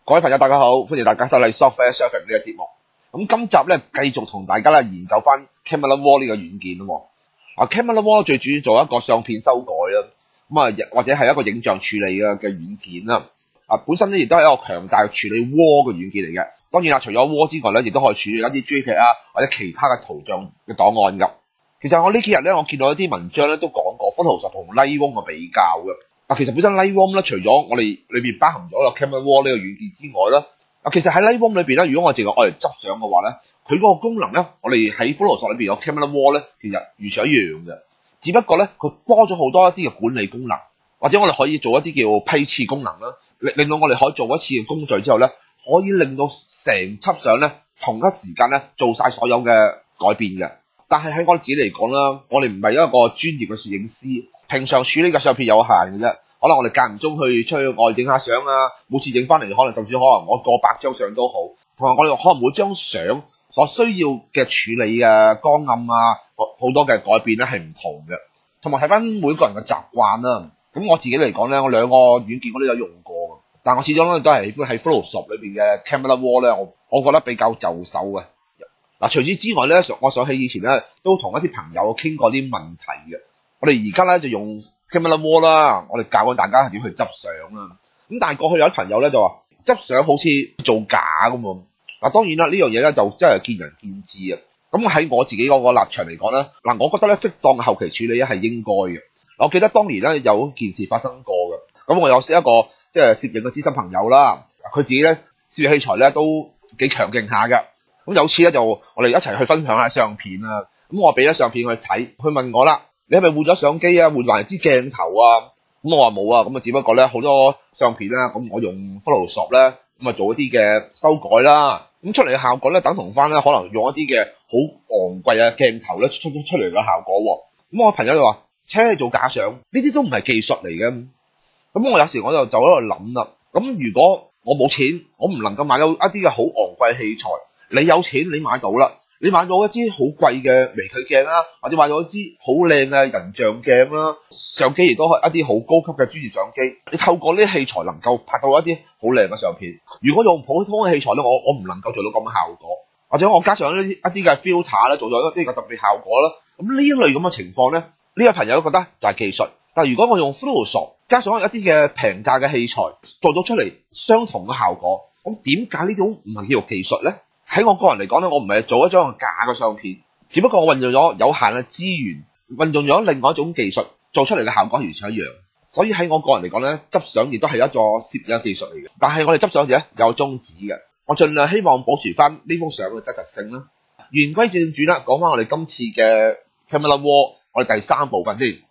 各位朋友大家好，歡迎大家收睇 Software Surfing 呢個節目。咁今集咧繼續同大家咧研究翻 Camera Raw 呢個軟件咯。Camera Raw 最主要做一個相片修改啦，或者係一個影像處理嘅軟件啦。本身咧亦都係一個強大處理 RAW 嘅軟件嚟嘅。當然啦，除咗 RAW 之外咧，亦都可以處理一啲 JPEG 或者其他嘅圖像嘅檔案㗎。其實我呢幾日咧，我見到一啲文章咧都講過 Photoshop 同 Lightroom 嘅比較嘅。其實本身 Lightroom 咧，除咗我哋裏邊包含咗個 Camera Raw 呢個軟件之外咧，其實喺 Lightroom 裏邊咧，如果我淨係愛嚟執相嘅話咧，佢嗰個功能咧，我哋喺 Photoshop 裏邊有 Camera Raw 咧，其實完全一樣嘅，只不過咧佢多咗好多一啲嘅管理功能，或者我哋可以做一啲叫批次功能啦，令到我哋可以做一次嘅工序之後咧，可以令到成輯相咧同一時間咧做晒所有嘅改變嘅。但係喺我自己嚟講啦，我哋唔係一個專業嘅攝影師，平常處理嘅相片有限嘅啫。可能我哋間唔中去出去外影下相啊，每次影翻嚟可能就算可能我過百張相都好，同埋我哋可能每張相所需要嘅處理嘅光暗啊，好多嘅改變咧係唔同嘅，同埋睇翻每個人嘅習慣啦。咁我自己嚟講咧，我兩個軟件我都有用過，但我始終咧都係喜歡喺 Photoshop 裏邊嘅 Camera Raw 咧，我覺得比較就手嘅。除此之外咧，我想起以前咧都同一啲朋友傾過啲問題嘅。我哋而家咧就用 Camera Raw 啦，我哋教緊大家係點去執相啊。咁但係過去有啲朋友咧就話執相好似做假咁喎。當然啦，呢樣嘢咧就真係見仁見智啊。咁喺我自己嗰個立場嚟講咧，我覺得咧適當嘅後期處理咧係應該嘅。我記得當年咧有件事發生過嘅。咁我有識一個即係攝影嘅資深朋友啦，佢自己咧攝影器材咧都幾強勁下嘅。咁有次咧就我哋一齊去分享下相片啊。咁我俾咗相片佢睇，佢問我啦：你係咪換咗相機啊？換埋支鏡頭啊？咁我話冇啊。咁只不過咧好多相片啦，咁我用 Photoshop 咧咁做一啲嘅修改啦。咁出嚟嘅效果咧等同翻咧可能用一啲嘅好昂貴嘅鏡頭咧出嚟嘅效果喎。咁我朋友就話：你做假相，呢啲都唔係技術嚟嘅。咁我有時我就喺度諗啦。咁如果我冇錢，我唔能夠買到一啲嘅好昂貴嘅器材，你有錢你買到啦。你買到一支好貴嘅微距鏡啦，或者買咗一支好靚嘅人像鏡啦，相機亦都係一啲好高級嘅專業相機。你透過呢啲器材能夠拍到一啲好靚嘅相片。如果用普通嘅器材咧，我唔能夠做到咁嘅效果，或者我加上一啲嘅 filter 咧，做咗一啲嘅特別效果啦。咁呢一類咁嘅情況咧，呢個朋友都覺得就係技術。但係如果我用 Photoshop 加上一啲嘅平價嘅器材，做到出嚟相同嘅效果，咁點解呢種唔係叫做技術咧？喺我個人嚟講咧，我唔係做一張假嘅相片，只不過我運用咗有限嘅資源，運用咗另外一種技術做出嚟嘅效果完全一樣。所以喺我個人嚟講咧，執相亦都係一個攝影技術嚟嘅。但係我哋執相時咧有宗旨嘅，我盡量希望保持翻呢幅相嘅真實性啦。言歸正傳啦，講翻我哋今次嘅 Camera Raw，我哋第三部分先。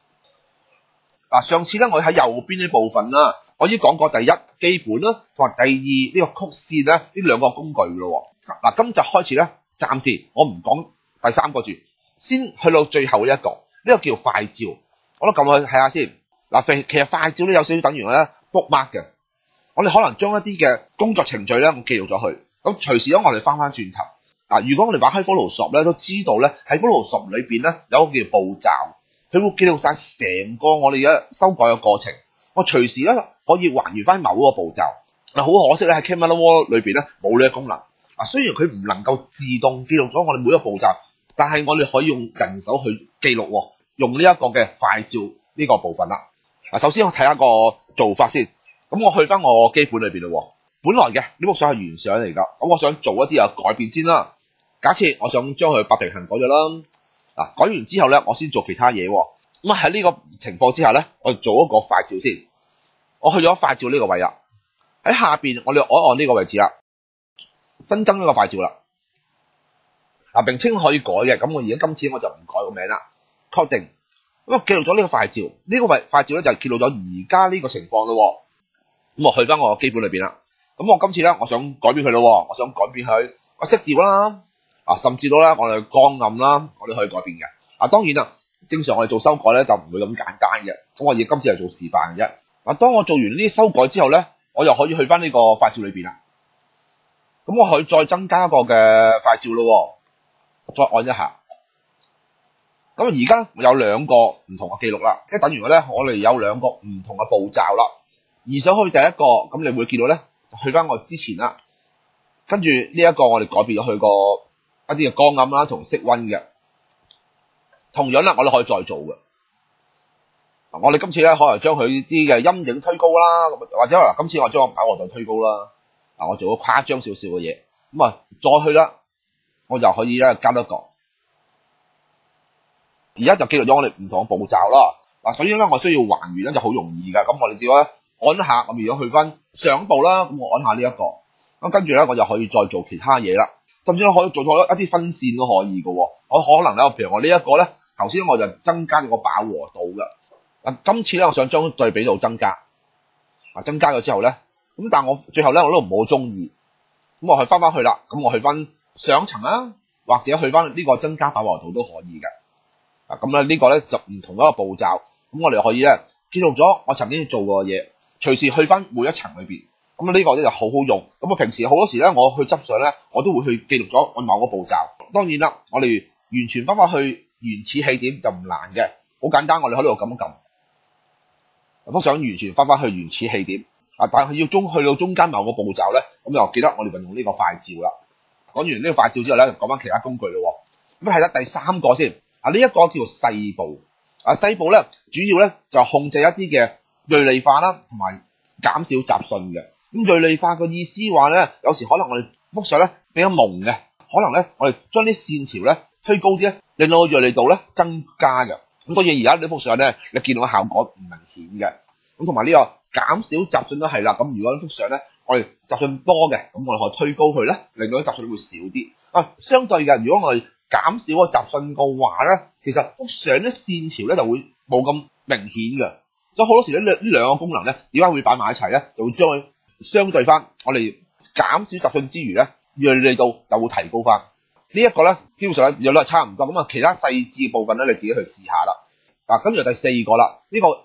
上次咧我喺右邊呢部分啦，我已經講過第一基本啦，同埋第二呢個曲線咧，呢兩個工具咯。今集開始咧，暫時我唔講第三個住，先去到最後一個，呢個叫快照。我都撳去睇下先。其實快照咧有少少等於咧 bookmark 嘅。我哋可能將一啲嘅工作程序咧，我記錄咗去。咁隨時咧，我哋翻轉頭。如果我哋玩開 Photoshop 咧，都知道咧喺 Photoshop 裏邊咧有一個叫步驟，佢會記錄晒成個我哋嘅修改嘅過程。我隨時咧可以還原翻某個步驟。好可惜咧喺 Camera Raw 裏邊咧冇呢個功能。雖然佢唔能夠自動記錄咗我哋每一個步驟，但係我哋可以用人手去記錄，用呢一個嘅快照呢個部分啦。首先我睇下個做法先。咁我去翻我基本裏邊咯。本來嘅呢幅相係原相嚟㗎，咁我想做一啲嘅改變先啦。假設我想將佢白平衡改咗啦。改完之後咧，我先做其他嘢。咁喺呢個情況之下咧，我做一個快照先。我去咗快照呢個位啦。喺下邊我哋按呢個位置啦。新增一個快照啦，名稱可以改嘅，咁我而家今次我就唔改個名啦，確定。咁我記錄咗呢個快照，呢個快照咧就係記錄咗而家呢個情況咯。咁我去翻我基本裏邊啦。咁我今次咧，我想改變佢咯，我想改變佢，我色調啦，甚至到咧我哋光暗啦，我哋可以改變嘅。當然啦，正常我哋做修改咧就唔會咁簡單嘅。咁我而家今次係做示範嘅啫。當我做完呢啲修改之後咧，我又可以去翻呢個快照裏邊啦。咁我可以再增加一個嘅快照咯，再按一下。咁而家有兩個唔同嘅記錄啦，即係等於咧我哋有兩個唔同嘅步驟啦。而上去第一個，咁你會見到咧去翻我之前啦。跟住呢一個我哋改變咗佢個一啲嘅光暗啦，同色溫嘅。同樣啦，我哋可以再做嘅。我哋今次咧可能將佢啲嘅陰影推高啦，或者今次我將個飽和度推高啦。我做個誇張少少嘅嘢，咁再去啦，我就可以咧加多一個。而家就記錄咗我哋唔同嘅步驟啦。首先咧我需要還原咧就好容易㗎，咁我哋只要咧按一下，咁如果去翻上步啦，咁我按下呢一個，咁跟住咧我就可以再做其他嘢啦，甚至可以做咗一啲分線都可以嘅。我可能咧，譬如我呢一個咧，頭先我就增加咗個飽和度嘅。今次咧，我想將對比度增加，增加咗之後咧，咁但係我最後咧我都唔好中意，咁我去翻去啦，咁我去翻上層啦，或者去翻呢個增加飽和度都可以嘅。咁咧呢個咧就唔同一個步驟，咁我哋可以咧記錄咗我曾經做過嘅嘢，隨時去翻每一層裏邊，咁呢個咧就好好用。咁我平時好多時咧我去執相咧，我都會去記錄咗我某個步驟。當然啦，我哋完全翻去原始起點就唔難嘅，好簡單，我哋喺度撳一撳。幅相完全翻去原始起點，但係要去到中間某個步驟咧，咁就記得我哋運用呢個快照啦。講完呢個快照之後咧，講翻其他工具咯。咁係啦，第三個先，呢一個叫做細部。細部咧主要咧就控制一啲嘅銳利化啦，同埋減少雜訊嘅。咁銳利化個意思話咧，有時可能我哋幅相咧比較朦嘅，可能咧我哋將啲線條咧推高啲咧，令到個銳利度咧增加嘅。咁當然而家呢幅相咧，你見到嘅效果唔明顯嘅。咁同埋呢個減少雜訊都係啦。咁如果呢幅相咧，我哋雜訊多嘅，咁我哋可以推高佢咧，令到啲雜訊會少啲。相對嘅，如果我哋減少個雜訊嘅話咧，其實幅相啲線條咧就會冇咁明顯嘅。所以好多時咧呢兩個功能咧，點解會擺埋一齊咧？就會將佢相對翻，我哋減少雜訊之餘咧，銳利度就會提高翻。呢一個咧，基本上咧有都係差唔多。咁其他細緻部分咧，你自己去試下啦。跟住第四個啦，呢個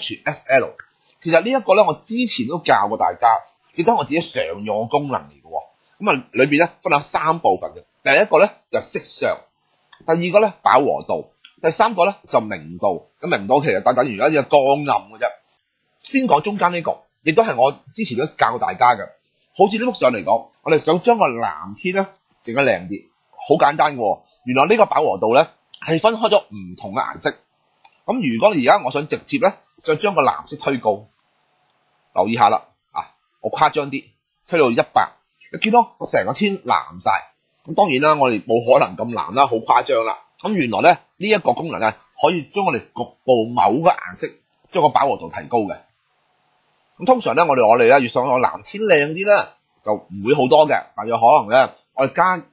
HSL， 其實呢一個咧，我之前都教過大家，亦都係我自己常用嘅功能嚟嘅。咁裏邊咧分有3部分嘅。第一個咧就色相，第二個咧飽和度，第三個咧就明度。咁明度其實等於而家嘅光暗嘅啫。先講中間呢個，亦都係我之前都教過大家嘅。好似呢幅相嚟講，我哋想將個藍天咧整得靚啲，好簡單嘅。原來呢個飽和度咧係分開咗唔同嘅顏色。咁如果而家我想直接咧，就將個藍色推高，留意下啦，我誇張啲，推到100，你見到成個天藍晒。咁當然啦，我哋冇可能咁藍啦，好誇張啦。咁原來咧呢一個功能咧，可以將我哋局部某個顏色將個飽和度提高嘅。咁通常咧，我哋咧越想個藍天靚啲咧，就唔會好多嘅，但有可能咧，我哋加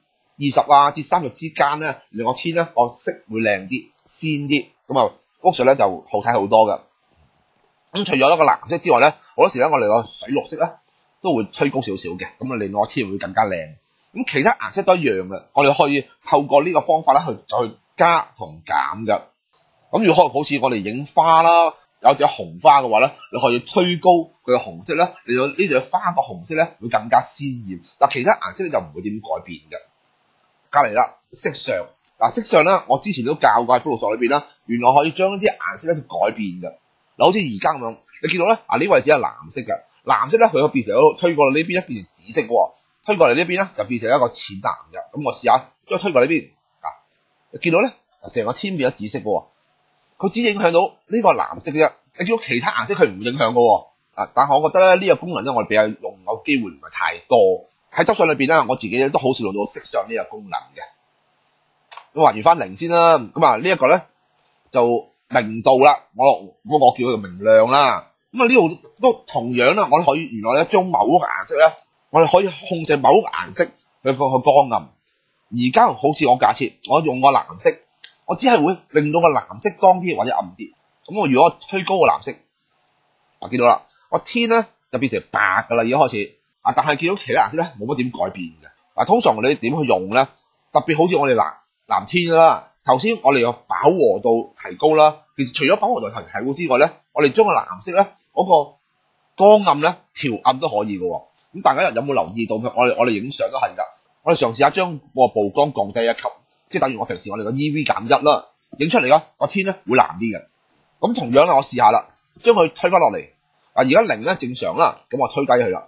20至30之間咧，令個天咧個色會靚啲、鮮啲，咁幅相咧就好睇好多嘅。咁除咗一個藍色之外咧，好多時咧我哋個水綠色咧都會推高少少嘅，咁令到個天會更加靚。咁其他顏色都一樣嘅，我哋可以透過呢個方法咧去加同減嘅。咁如果好似我哋影花啦，有隻紅花嘅話咧，你可以推高佢嘅紅色咧，令到呢隻花個紅色咧會更加鮮豔。但其他顏色咧就唔會點改變嘅。隔離啦，色相。色相咧，我之前都教過喺 Photoshop 裏邊啦，原來可以將啲顏色咧就改變嘅。好似而家咁樣，你見到咧呢位置係藍色嘅，藍色咧佢可以變成推過嚟呢邊咧變成紫色喎，推過嚟呢邊咧就變成一個淺藍嘅。咁我試下將推過呢邊，你見到咧成個天變咗紫色嘅喎，佢只影響到呢個藍色嘅啫，你見到其他顏色佢唔會影響嘅喎。但係我覺得咧呢個功能咧我哋比較用嘅機會唔係太多，喺執相裏邊咧我自己都好少用到色相呢個功能嘅。咁還原翻0先啦，咁呢一個咧就明度啦，我叫佢明亮啦。咁呢度都同樣啦，我哋可以原來咧將某個顏色咧，我哋可以控制某個顏色佢個光暗。而家好似我假設我用個藍色，我只係會令到個藍色光啲或者暗啲。咁我如果推高個藍色，見到啦，個天咧就變成白噶啦，已經開始。但係見到其他顏色咧冇乜點改變嘅。通常我哋點去用咧？特別好似我哋藍天啦，頭先我哋個飽和度提高啦。其實除咗飽和度提高之外咧，我哋將個藍色咧嗰個光暗咧調暗都可以嘅。咁大家有冇留意到？我哋影相都係㗎。我哋嘗試下將個曝光降低一級，即係等於我平時我哋個 EV 減1啦，影出嚟啦個天咧會藍啲嘅。咁同樣啦，我試下啦，將佢推翻落嚟。而家0咧正常啦，咁我推低佢啦。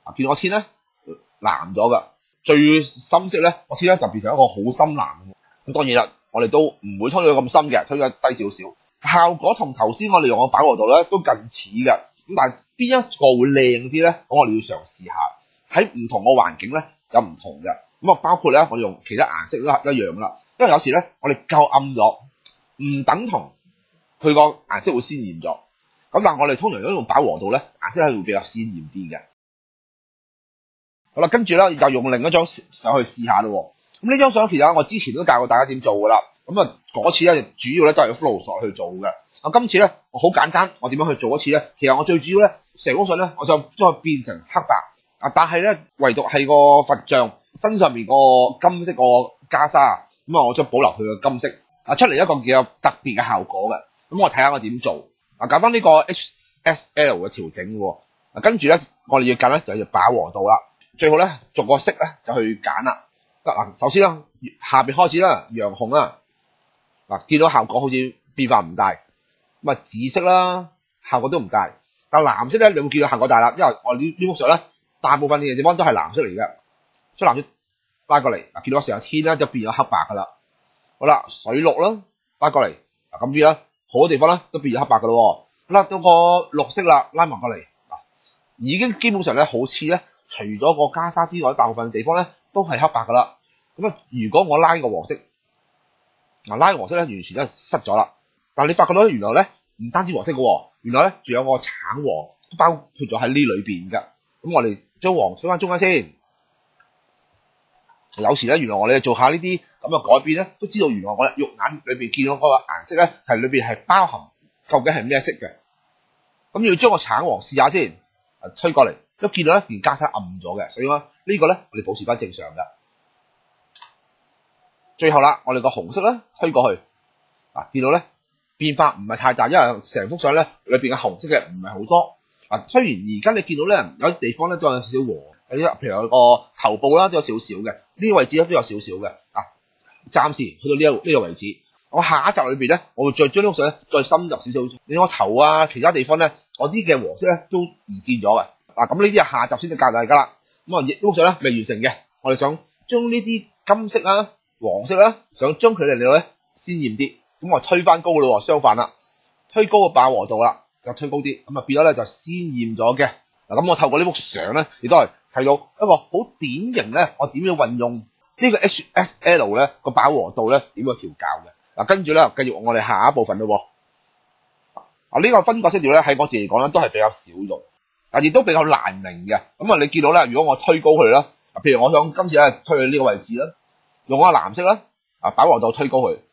見到個天咧藍咗噶，最深色咧個天咧就變成一個好深藍。咁當然啦，我哋都唔會推到咁深嘅，推咗低少少。效果同頭先我哋用嘅飽和度咧都近似嘅。咁但係邊一個會靚啲咧？咁我哋要嘗試下喺唔同嘅環境咧有唔同嘅。咁啊包括咧我哋用其他顏色都一樣啦。因為有時咧我哋夠暗咗，唔等同佢個顏色會鮮豔咗。咁但係我哋通常都用飽和度咧，顏色係會比較鮮豔啲嘅。好啦，跟住咧就用另一張相去試下咯。咁呢張相其實我之前都教過大家點做噶啦。咁啊嗰次咧主要咧都係用 Photoshop 去做嘅。今次咧我好簡單，我點樣去做一次咧？其實我最主要咧成幅相咧，我想將佢變成黑白。但係咧唯獨係個佛像身上面個金色個袈裟，咁啊我將保留佢嘅金色，出嚟一個幾有特別嘅效果嘅。咁我睇下我點做。揀翻呢個 HSL 嘅調整喎。跟住咧我哋要揀咧就係飽和度啦。最好咧逐個色咧就去揀啦。首先啦，下邊開始啦，洋紅啦。見到效果好似變化唔大。咁啊紫色啦，效果都唔大。但藍色咧，你會見到效果大啦，因為我呢幅相咧，大部分嘅地方都係藍色嚟嘅。將藍色拉過嚟，見到成個天咧就變咗黑白噶啦。好啦，水綠啦，拉過嚟，咁啲啦，好多地方咧都變咗黑白噶咯。好啦，到個綠色啦，拉埋過嚟，已經基本上咧好似咧，除咗個袈裟之外，大部分地方咧都係黑白噶啦。咁啊，如果我拉個黃色，拉個黃色咧完全都係失咗啦。但係你發覺到原來咧唔單止黃色嘅喎，原來咧仲有個橙黃都包括咗喺呢裏邊㗎。咁我哋將黃推翻中間先。有時咧，原來我哋做下呢啲咁嘅改變咧，都知道原來我哋肉眼裏邊見到嗰個顏色咧係裏邊係包含究竟係咩色嘅。咁要將個橙黃試下先，推過嚟都見到咧件袈裟暗咗嘅，所以呢個咧我哋保持翻正常嘅。最後啦，我哋個紅色咧推過去，見到咧變化唔係太大，因為成幅相咧裏邊嘅紅色嘅唔係好多。雖然而家你見到咧有啲地方咧都有少少黃，有啲譬如有個頭部啦都有少少嘅，呢個位置咧都有少少嘅。暫時去到呢個位置，我下一集裏邊咧，我會再將呢幅相咧再深入少少。你個頭啊，其他地方咧，我啲嘅黃色咧都唔見咗嘅。咁呢啲係下集先至教大家啦。咁呢幅相咧未完成嘅，我哋想將呢啲金色啦、黃色啦，想將佢哋令到咧鮮豔啲。咁我推翻高咯，相反啦，推高個飽和度啦，就推高啲，咁變咗咧就鮮豔咗嘅。咁我透過呢幅相咧，亦都係睇到一個好典型咧，我點樣運用呢個 HSL 咧個飽和度咧點樣調校嘅。跟住咧繼續我哋下一部分咯。呢個分割色調咧喺我自己嚟講咧都係比較少用，但亦都比較難明嘅。咁你見到咧，如果我推高佢啦，譬如我想今次咧推去呢個位置啦，用個藍色啦，飽和度推高佢。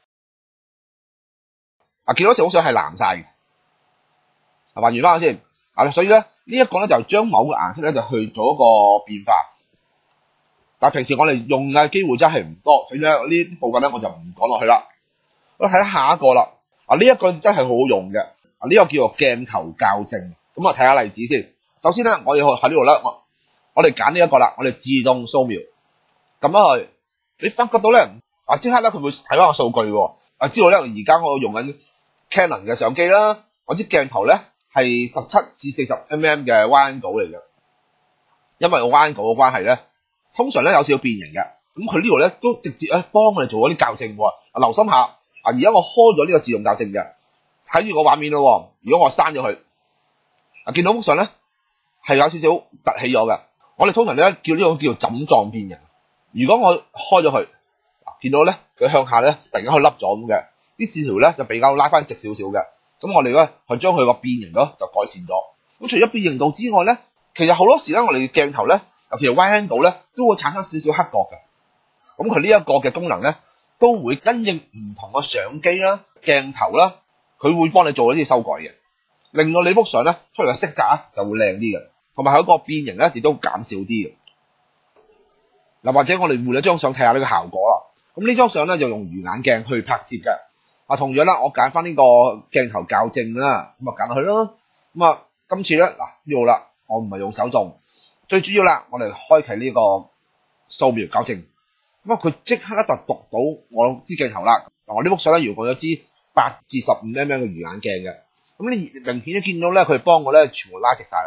見到成幅相係藍晒嘅，還原翻先。所以咧呢一個咧就將某個顏色咧就去做一個變化。但平時我哋用嘅機會真係唔多，所以咧呢部分咧我就唔講落去啦。我睇下下一個啦。呢一個真係好好用嘅。呢個叫做鏡頭校正。咁睇下例子先。首先咧，我要喺呢度咧，我哋揀呢一個啦，我哋自動掃描。咁樣去，你發覺到咧，即刻咧佢會睇翻個數據喎。知道咧而家我用緊 Canon 嘅相機啦，我支鏡頭咧係17至40mm 嘅彎角嚟嘅。因為個彎角嘅關係咧，通常咧有少少變形嘅。咁佢呢度咧都直接幫我哋做咗啲校正喎。留心下，而家我開咗呢個自動校正嘅，睇住個畫面咯。如果我刪咗佢，見到幅相咧係有少少凸起咗嘅。我哋通常咧叫呢種叫做枕狀變形。如果我開咗佢，見到咧佢向下咧突然間佢凹咗咁嘅，啲線條咧就比較拉翻直少少嘅。咁我哋咧去將佢個變形咯就改善咗。咁除咗變形度之外咧，其實好多時咧我哋嘅鏡頭咧，尤其係彎度咧，都會產生少少黑角嘅。咁佢呢一個嘅功能咧，都會因應唔同嘅相機啦、鏡頭啦，佢會幫你做一啲修改嘅，令到你幅相咧出嚟嘅色澤就會靚啲嘅，同埋佢個變形咧亦都減少啲嘅。或者我哋換一張相睇下呢個效果啦。咁呢張相咧就用魚眼鏡去拍攝嘅。同樣啦，我揀翻呢個鏡頭校正啦，咁揀落去咯。咁今次咧呢度啦，我唔係用手動，最主要啦，我哋開啟呢個掃描校正。咁佢即刻就讀到我支鏡頭啦。我呢幅相咧用過咗支8至15mm嘅魚眼鏡嘅。咁你明顯都見到咧，佢幫我咧全部拉直晒啦。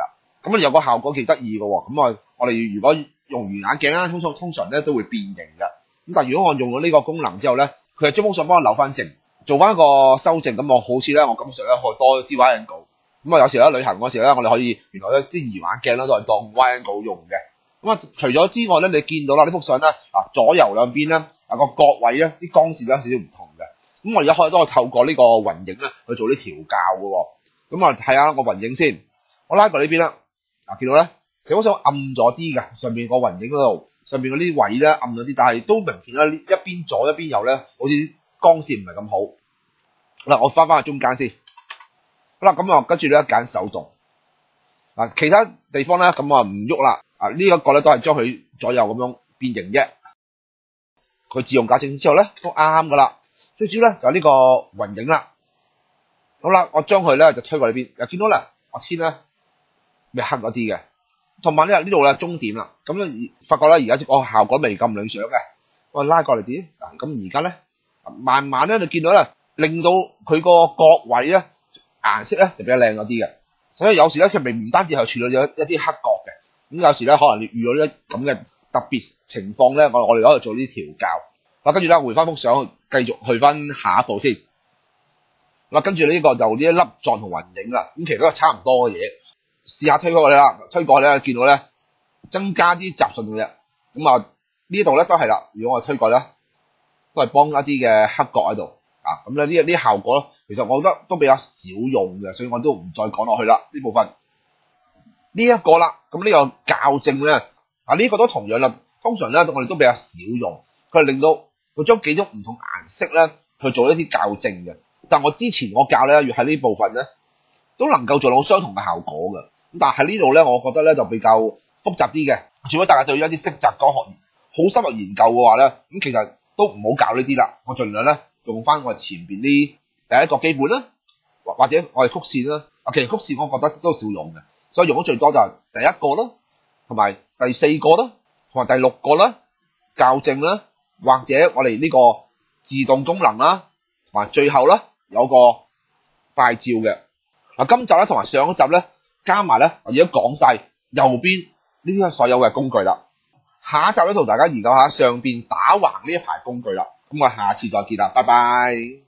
咁啊有個效果幾得意嘅喎。咁啊我哋如果用魚眼鏡啦，通常咧都會變形嘅。咁但係如果我用咗呢個功能之後咧，佢係將幅相幫我扭翻正，做翻一個修正。咁我好似咧我感覺上咧可以多支 wide angle。咁啊有時咧旅行嗰時咧，我哋可以原來咧支魚眼鏡咧都係當 wide angle 用嘅。咁啊除咗之外咧，你見到啦呢幅相咧左右兩邊咧個角位咧啲光線咧有少少唔同嘅。咁我而家都可以透過呢個雲影咧去做啲調校嘅喎。咁啊睇下個雲影先，我拉過呢邊啦。見到咧成幅相暗咗啲嘅，上面個雲影嗰度，上面嗰啲位咧暗咗啲，但係都明顯啦，一邊左一邊右咧，好似光線唔係咁好。嗱，我翻去中間先。好啦，咁啊跟住咧揀手動。其他地方咧咁啊唔喐啦。呢一個咧都係將佢左右咁樣變形啫。佢自動校正之後咧都啱噶啦。最主要咧就係呢個雲影啦。好啦，我將佢咧就推過呢邊，又見到咧我天咧咪黑咗啲嘅，同埋呢度咧中點啦。咁咧發覺咧而家個效果未咁理想嘅，我拉過嚟啲。咁而家咧慢慢咧你見到咧令到佢個角位咧顏色咧就比較靚咗啲嘅。所以有時咧佢唔單止係處理咗一啲黑角嘅，咁有時咧可能你遇到呢咁嘅特別情況咧，我哋可以做啲調校。跟住咧回翻幅相，繼續去翻下一步先。跟住呢個就呢一粒狀同雲影啦，咁其實都係差唔多嘅嘢。試下推過去啦，推過去咧見到咧增加啲雜訊嘅啫。咁呢度咧都係啦，如果我推過咧都係幫一啲嘅黑角喺度。咁咧呢啲效果其實我覺得都比較少用嘅，所以我都唔再講落去啦呢部分。呢一個啦，咁呢個校正咧呢個都同樣啦，通常咧我哋都比較少用，佢係令到佢將幾種唔同顏色咧去做一啲校正嘅。但我之前我教咧，要喺呢部分咧都能夠做到相同嘅效果嘅。咁但係喺呢度咧，我覺得咧就比較複雜啲嘅。如果大家對於一啲色澤光學好深入研究嘅話咧，咁其實都唔好教呢啲啦。我盡量咧用翻我前邊啲第一個基本啦，或者我哋曲線啦。其實曲線我覺得都少用嘅，所以用咗最多就係第一個啦，同埋第四個啦，同埋第六個啦，校正啦，或者我哋呢個自動功能啦，同埋最後啦。有個快照嘅。今集咧同埋上一集咧加埋咧，我而家講晒右邊呢啲所有嘅工具啦。下一集咧同大家研究下上邊打橫呢一排工具啦。咁我下次再見啦，拜拜。